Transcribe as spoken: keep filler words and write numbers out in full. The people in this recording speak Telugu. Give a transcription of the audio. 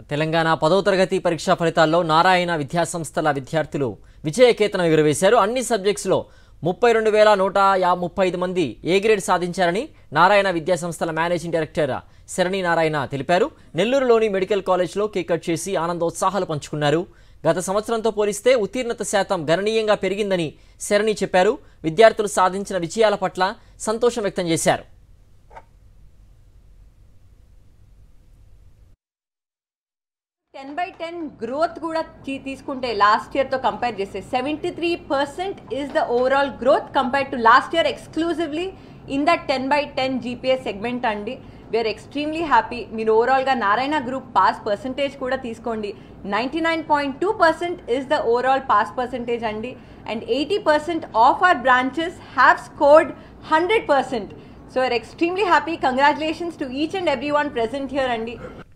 తెలంగాణ పదవ తరగతి పరీక్షా ఫలితాల్లో నారాయణ విద్యాసంస్థల విద్యార్థులు విజయకేతనం ఎగురవేశారు. అన్ని సబ్జెక్ట్స్లో ముప్పై రెండు వేల నూట ముప్పై ఐదు మంది ఏ గ్రేడ్ సాధించారని నారాయణ విద్యాసంస్థల మేనేజింగ్ డైరెక్టర్ శరణి నారాయణ తెలిపారు. నెల్లూరులోని మెడికల్ కాలేజ్లో కేక్ కట్ చేసి ఆనందోత్సాహాలు పంచుకున్నారు. గత సంవత్సరంతో పోలిస్తే ఉత్తీర్ణత శాతం గణనీయంగా పెరిగిందని శరణి చెప్పారు. విద్యార్థులు సాధించిన విజయాల పట్ల సంతోషం వ్యక్తం చేశారు. ten by ten growth కూడా తీసుకుంటే లాస్ట్ ఇయర్ తో కంపేర్ చేస్తే seventy-three percent is the overall growth compared to last year exclusively in that ten by ten G P A segment అండి. we are extremely happy. మీరు ఓవరాల్ గా నారాయణ గ్రూప్ పాస్ పర్సంటేజ్ కూడా తీసుకోండి. ninety-nine point two percent is the overall pass percentage అండి. and eighty percent of our branches have scored one hundred percent. so we are extremely happy. Congratulations to each and everyone present here అండి.